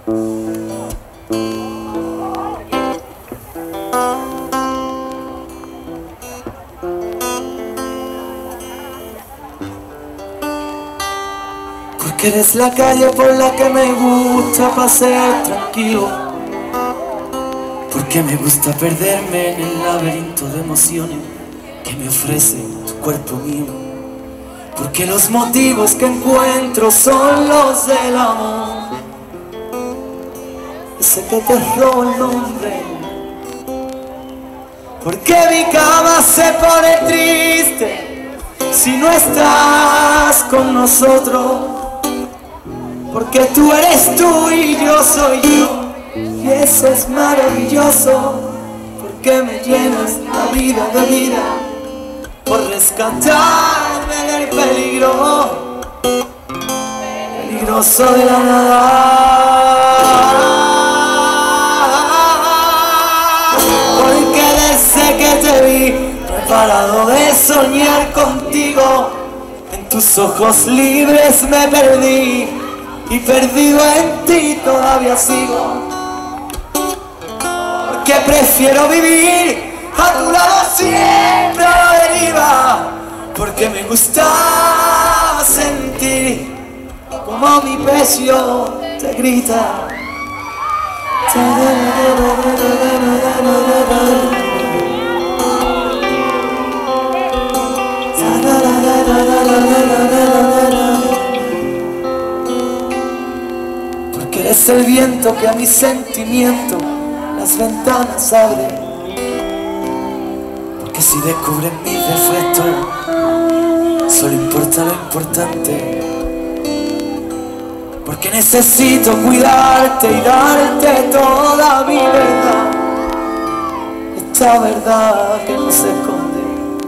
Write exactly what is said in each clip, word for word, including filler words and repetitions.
Porque eres la calle por la que me gusta pasear tranquilo. Porque me gusta perderme en el laberinto de emociones que me ofrece tu cuerpo mío. Porque los motivos que encuentro son los del amor, ese que te roba el nombre. Porque mi cama se pone triste si no estás con nosotros. Porque tú eres tú y yo soy yo, y eso es maravilloso. Porque me llenas la vida de vida por rescatarme del peligro peligroso de la nada. Porque desde que te vi preparado de soñar contigo, en tus ojos libres me perdí, y perdido en ti todavía sigo. Porque prefiero vivir a tu lado siempre a la deriva. Porque me gusta sentir como mi pecho te grita. Porque eres el viento que a mi sentimiento las ventanas abre. Porque si descubren mis defectos, solo importa lo importante. Porque necesito cuidarte y darte toda mi verdad, esta verdad que no se esconde.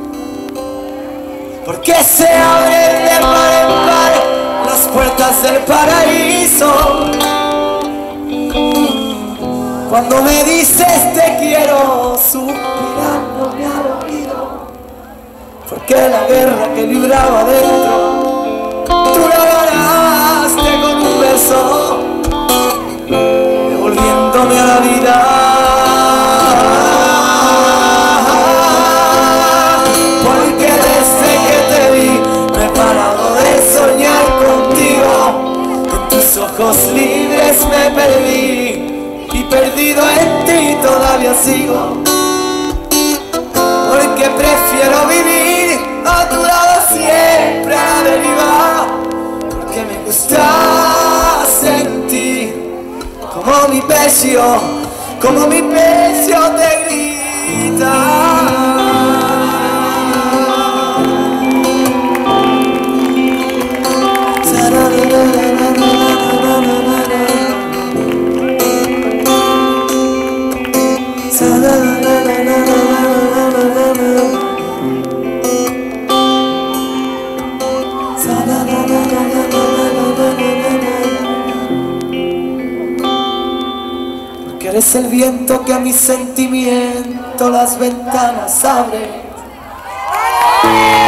Porque se abren de par en par las puertas del paraíso. Cuando me dices te quiero, suspirándome al oído. Porque la guerra que libraba dentro, tú la ganaste con un beso, devolviéndome a la vida. Porque desde que te vi preparado de soñar contigo, en tus ojos libres me perdí, y perdido en ti todavía sigo. Porque prefiero vivir a tu lado siempre a la deriva. Porque me gusta sentir como mi pecho, como mi pecho te grita. Porque eres el viento que a mi sentimiento las ventanas abre.